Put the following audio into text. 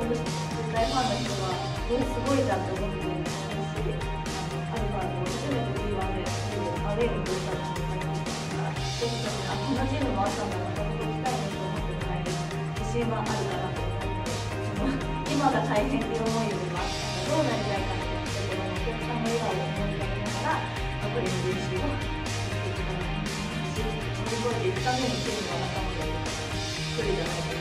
絶対ファンの人はすごいじゃんって思ってるし、アルファの初めて B1 でアウェーに出たのに入ってきたから、ぜひこんなチームもあったんだなと思って行きたいなと思ってもらえる自信はあるかなと思って、今が大変っていう思いよりはどうなりたいかっていうところのお客さんの笑顔を思い浮かべながら残りの練習をしていくために乗り越えていくためにチームは仲間がいる一人じゃないですか。